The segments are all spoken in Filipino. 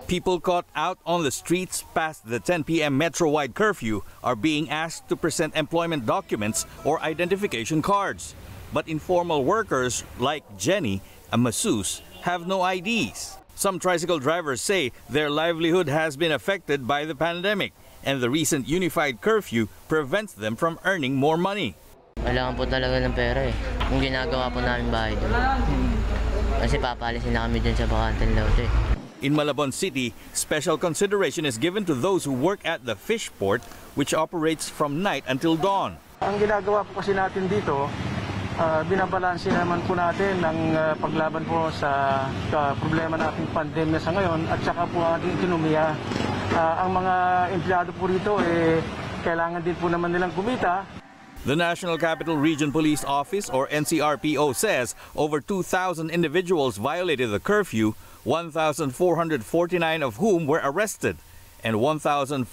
People caught out on the streets past the 10 p.m. metro-wide curfew are being asked to present employment documents or identification cards. But informal workers like Jenny, a masseuse, have no IDs. Some tricycle drivers say their livelihood has been affected by the pandemic, and the recent unified curfew prevents them from earning more money. Kailangan po talaga ng pera eh. Kung ginagawa po namin bahay doon. Kasi papalisin na kami dyan sa bakanteng lote. In Malabon City, special consideration is given to those who work at the fish port, which operates from night until dawn. Ang ginagawa po kasi natin dito, binabalansin naman po natin ang paglaban po sa problema nating pandemya sa ngayon at saka po ating ekonomiya. Ang mga empleyado po rito kailangan din po naman nilang kumita. The National Capital Region Police Office, or NCRPO, says over 2,000 individuals violated the curfew, 1,449 of whom were arrested and 1,588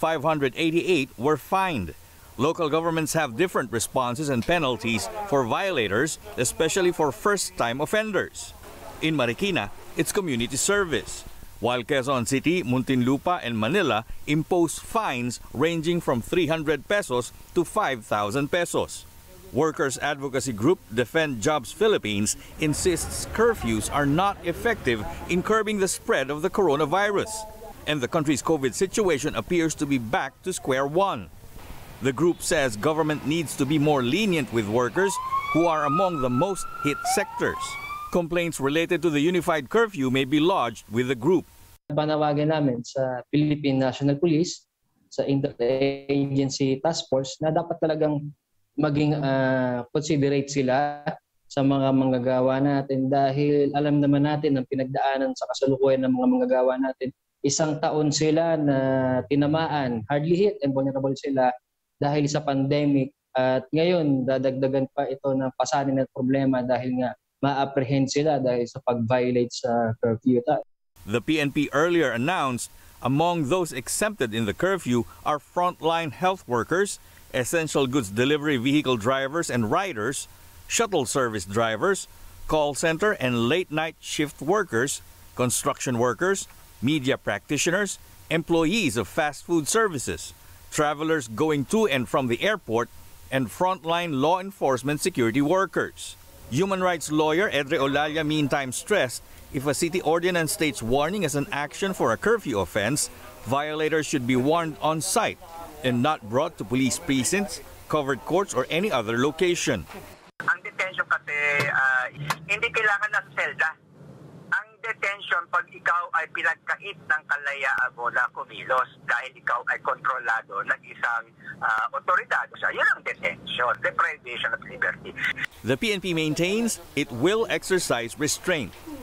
were fined. Local governments have different responses and penalties for violators, especially for first-time offenders. In Marikina, it's community service, while Quezon City, Muntinlupa, and Manila impose fines ranging from 300 pesos to 5,000 pesos. Workers' advocacy group Defend Jobs Philippines insists curfews are not effective in curbing the spread of the coronavirus, and the country's COVID situation appears to be back to square one. The group says government needs to be more lenient with workers who are among the most hit sectors. Complaints related to the unified curfew may be lodged with the group. Panawagan namin sa Philippine National Police, sa Interagency Task Force na dapat talagang maging considerate sila sa mga manggagawa natin dahil alam naman natin ang pinagdaanan sa kasalukuyan ng mga manggagawa natin. Isang taon sila na tinamaan, hardly hit and vulnerable sila dahil sa pandemic at ngayon dadagdagan pa ito ng pasanin at problema dahil nga ma-apprehend sila dahil sa pag-violate sa curfew. The PNP earlier announced among those exempted in the curfew are frontline health workers, essential goods delivery vehicle drivers and riders, shuttle service drivers, call center and late-night shift workers, construction workers, media practitioners, employees of fast food services, travelers going to and from the airport, and frontline law enforcement security workers. Human rights lawyer Edre Olalia meantime stressed if a city ordinance states warning as an action for a curfew offense, violators should be warned on site and not brought to police precincts, covered courts, or any other location. Ang detention kasi hindi kailangan ng selda. Ang detention pag ikaw ay pinagkait ng kalayaan mo na kumilos dahil ikaw ay kontrolado ng isang otoridad. So, yun ang detention, deprivation of liberty. The PNP maintains it will exercise restraint.